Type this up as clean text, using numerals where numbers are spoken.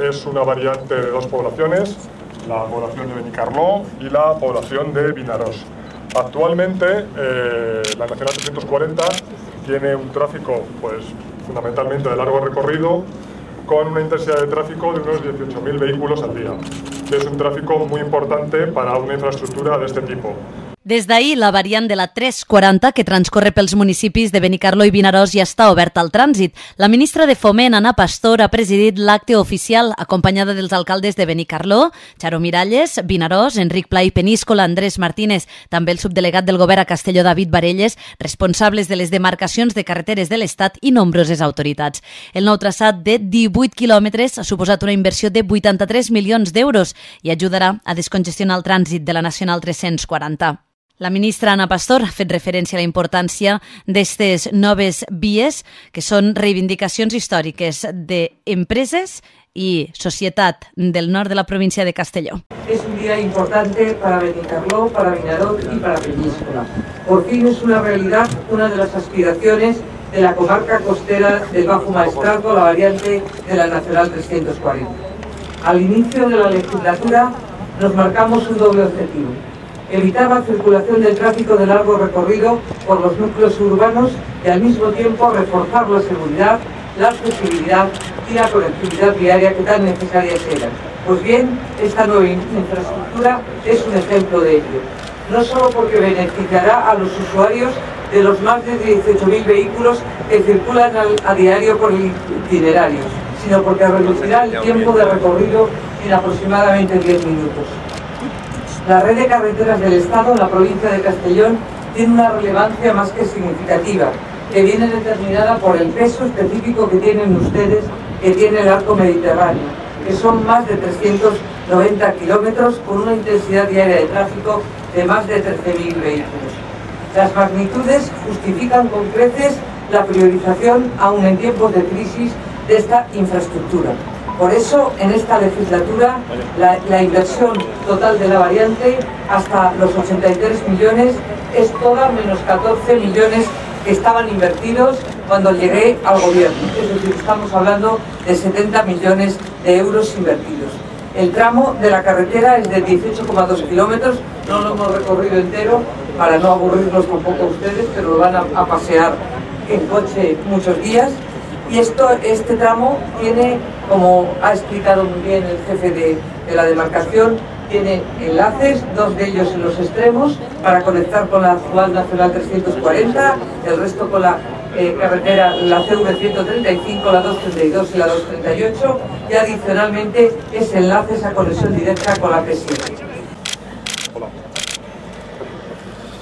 es una variante de dos poblaciones, la población de Benicarló y la población de Vinaròs. Actualmente la Nacional 340 tiene un tráfico fundamentalmente de largo recorrido, con una intensidad de tráfico de unos 18.000 vehículos al día, que es un tráfico muy importante para una infraestructura de este tipo. Des d'ahir, la variant de la 340, que transcorre pels municipis de Benicarló i Vinaròs, ja està oberta al trànsit. La ministra de Foment, Ana Pastor, ha presidit l'acte oficial acompanyada dels alcaldes de Benicarló, Charo Miralles, Vinaròs, Enric Pla i Peníscola, Andrés Martínez, també el subdelegat del govern a Castelló, David Barelles, responsables de les demarcacions de carreteres de l'Estat i nombroses autoritats. El nou traçat de 18 quilòmetres ha suposat una inversió de 83 milions d'euros i ajudarà a descongestionar el trànsit de la Nacional 340. La ministra Ana Pastor ha fet referència a la importància d'aquestes noves vies, que són reivindicacions històriques d'empreses y sociedad del norte de la provincia de Castelló. Es un día importante para Benicarló, para Vinaròs y para Peníscola. Por fin es una realidad una de las aspiraciones de la comarca costera del Bajo Maestrazgo, la variante de la Nacional 340. Al inicio de la legislatura nos marcamos un doble objetivo: evitar la circulación del tráfico de largo recorrido por los núcleos urbanos y al mismo tiempo reforzar la seguridad, la accesibilidad y la conectividad viaria que tan necesarias eran. Pues bien, esta nueva infraestructura es un ejemplo de ello. No solo porque beneficiará a los usuarios de los más de 18.000 vehículos que circulan a diario por el itinerario, sino porque reducirá el tiempo de recorrido en aproximadamente 10 minutos. La red de carreteras del Estado en la provincia de Castellón tiene una relevancia más que significativa, que viene determinada por el peso específico que tienen ustedes, que tiene el arco mediterráneo, que son más de 390 kilómetros con una intensidad diaria de tráfico de más de 13.000 vehículos. Las magnitudes justifican con creces la priorización, aun en tiempos de crisis, de esta infraestructura. Por eso, en esta legislatura, la inversión total de la variante, hasta los 83 millones, es toda menos 14 millones que estaban invertidos cuando llegué al gobierno. Es decir, estamos hablando de 70 millones de euros invertidos. El tramo de la carretera es de 18,2 kilómetros, no lo hemos recorrido entero para no aburrirnos tampoco a ustedes, pero lo van a pasear en coche muchos días. Y este tramo tiene, como ha explicado muy bien el jefe de la demarcación, tiene enlaces, dos de ellos en los extremos, para conectar con la actual Nacional 340, el resto con la carretera, la CV135, la 232 y la 238, y adicionalmente ese enlace, esa conexión directa con la P7.